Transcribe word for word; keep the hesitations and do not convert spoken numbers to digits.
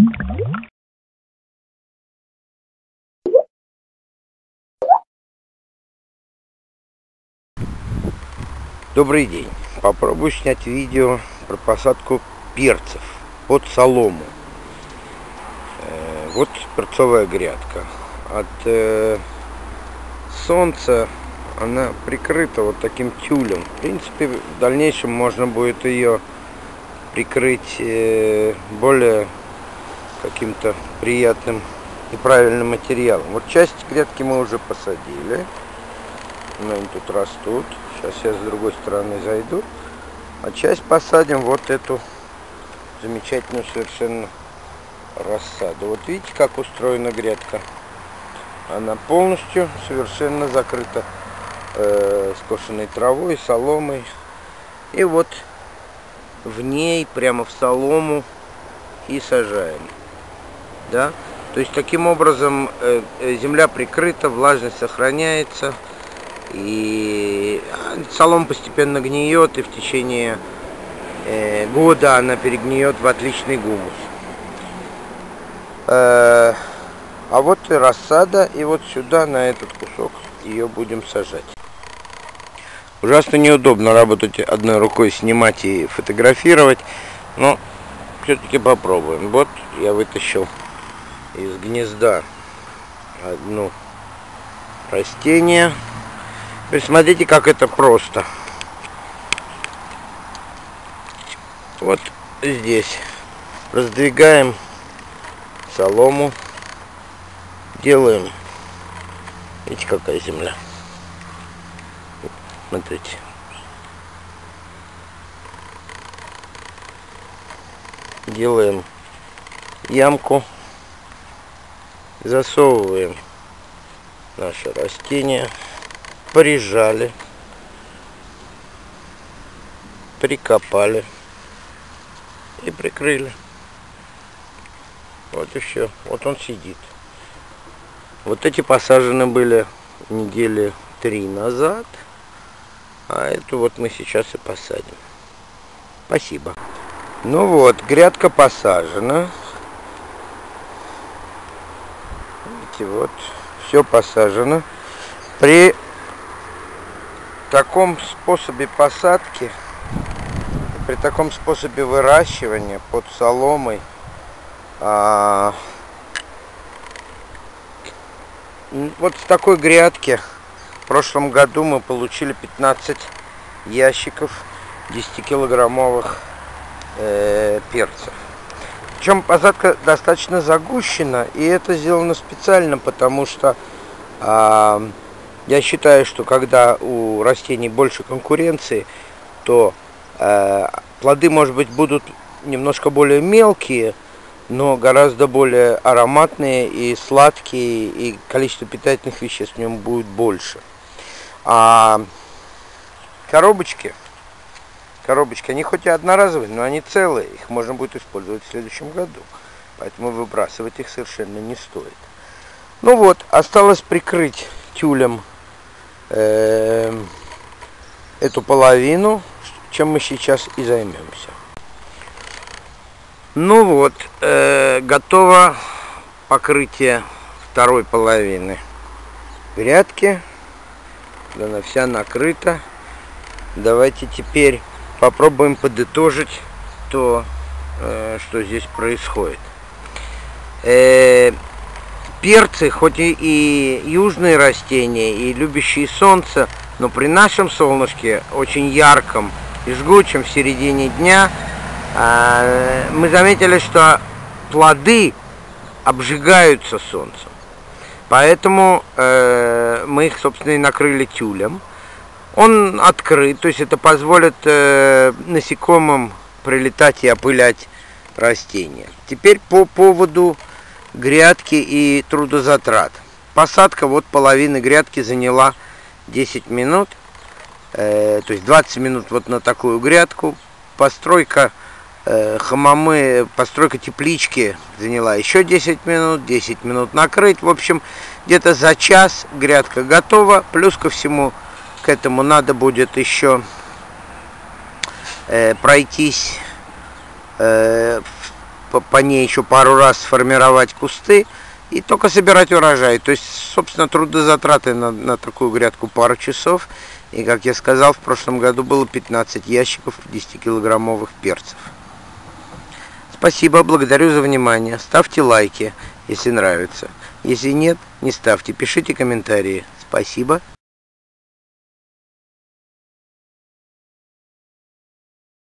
Добрый день. Попробую снять видео про посадку перцев под солому. Э, вот перцовая грядка. От э, солнца она прикрыта вот таким тюлем. В принципе, в дальнейшем можно будет ее прикрыть э, более каким-то приятным и правильным материалом. Вот часть грядки мы уже посадили. Они тут растут. Сейчас я с другой стороны зайду. А часть посадим вот эту замечательную совершенно рассаду. Вот видите, как устроена грядка. Она полностью совершенно закрыта э, скошенной травой, соломой. И вот в ней, прямо в солому, и сажаем. Да? То есть таким образом э, земля прикрыта, влажность сохраняется. И солома постепенно гниет, и в течение э, года она перегниет в отличный гумус. Э, а вот и рассада, и вот сюда, на этот кусок, ее будем сажать. Ужасно неудобно работать одной рукой, снимать и фотографировать, но все-таки попробуем. Вот я вытащил из гнезда одно растение. Смотрите, как это просто. Вот здесь раздвигаем солому, делаем. Видите, какая земля. Смотрите. Делаем ямку, засовываем наше растение. Прижали, прикопали и прикрыли. Вот и все. Вот он сидит. Вот эти посажены были недели три назад, а эту вот мы сейчас и посадим. Спасибо. Ну вот, грядка посажена. Видите, вот все посажено. При таком способе посадки, при таком способе выращивания под соломой, а, вот в такой грядке в прошлом году мы получили пятнадцать ящиков десятикилограммовых э, перцев. Причем посадка достаточно загущена, и это сделано специально, потому что а, я считаю, что когда у растений больше конкуренции, то э, плоды, может быть, будут немножко более мелкие, но гораздо более ароматные и сладкие, и количество питательных веществ в нем будет больше. А коробочки, коробочки, они хоть и одноразовые, но они целые, их можно будет использовать в следующем году, поэтому выбрасывать их совершенно не стоит. Ну вот, осталось прикрыть тюлем эту половину, чем мы сейчас и займемся. Ну вот, э, готово покрытие второй половины грядки. Она вся накрыта. Давайте теперь попробуем подытожить то, э, что здесь происходит. Э, Перцы, хоть и, и южные растения, и любящие солнце, но при нашем солнышке, очень ярком и жгучем в середине дня, э, мы заметили, что плоды обжигаются солнцем. Поэтому э, мы их, собственно, и накрыли тюлем. Он открыт, то есть это позволит э, насекомым прилетать и опылять растения. Теперь по поводу грядки и трудозатрат. Посадка вот половины грядки заняла десять минут, э, то есть двадцать минут вот на такую грядку. Постройка э, хамамы, постройка теплички заняла еще десять минут, десять минут накрыть. В общем, где-то за час грядка готова. Плюс ко всему к этому надо будет еще э, пройтись э, по, по ней еще пару раз сформировать кусты и только собирать урожай. То есть, собственно, трудозатраты на, на такую грядку пару часов. И, как я сказал, в прошлом году было пятнадцать ящиков десятикилограммовых перцев. Спасибо, благодарю за внимание. Ставьте лайки, если нравится. Если нет, не ставьте, пишите комментарии. Спасибо.